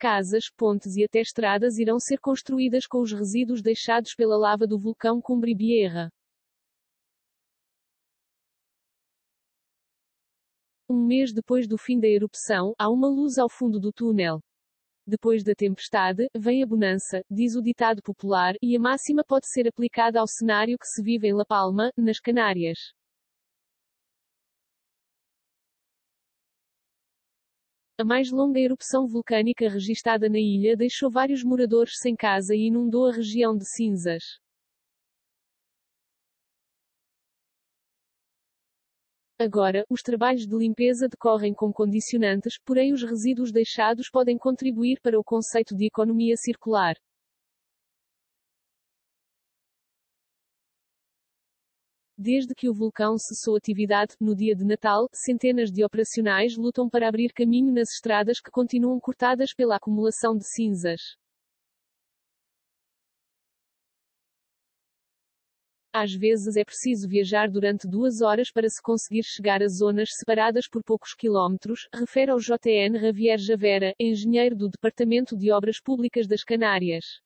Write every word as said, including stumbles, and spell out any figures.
casas, pontes e até estradas irão ser construídas com os resíduos deixados pela lava do vulcão Cumbre-Vieja. Um mês depois do fim da erupção, há uma luz ao fundo do túnel. Depois da tempestade, vem a bonança, diz o ditado popular, e a máxima pode ser aplicada ao cenário que se vive em La Palma, nas Canárias. A mais longa erupção vulcânica registada na ilha deixou vários moradores sem casa e inundou a região de cinzas. Agora, os trabalhos de limpeza decorrem com condicionantes, porém os resíduos deixados podem contribuir para o conceito de economia circular. Desde que o vulcão cessou atividade, no dia de Natal, centenas de operacionais lutam para abrir caminho nas estradas que continuam cortadas pela acumulação de cinzas. Às vezes é preciso viajar durante duas horas para se conseguir chegar a zonas separadas por poucos quilómetros, refere ao J N Javier Javera, engenheiro do Departamento de Obras Públicas das Canárias.